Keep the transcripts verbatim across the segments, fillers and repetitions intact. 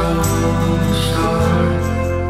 from the start.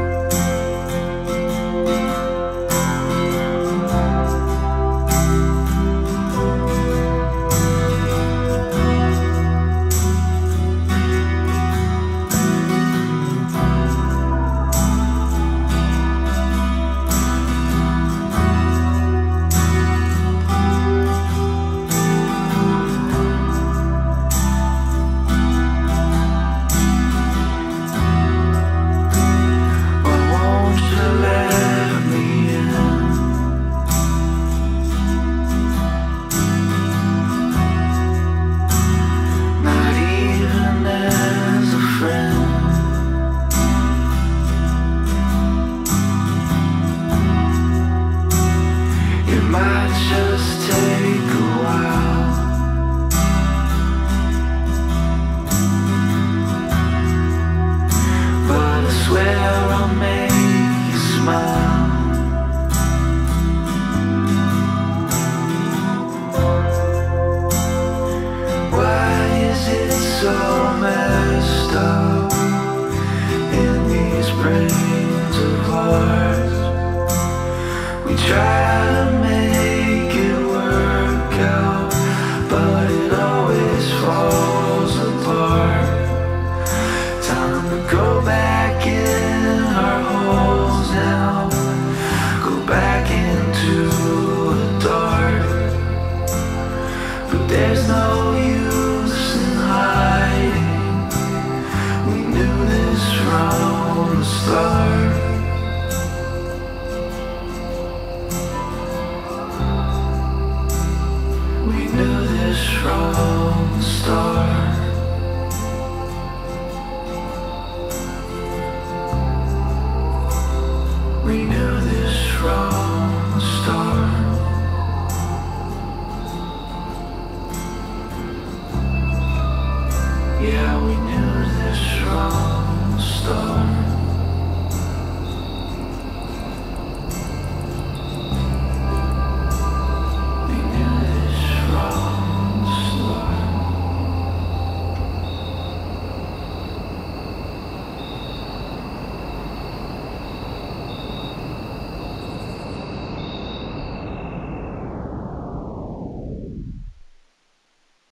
Just take a while, but I swear I'll make you smile. Why is it so messed up in these brains of ours? We try to make it work out, but it always falls apart. Time to go back in our holes now, go back into the dark. But there's no use in hiding, we knew this from the start.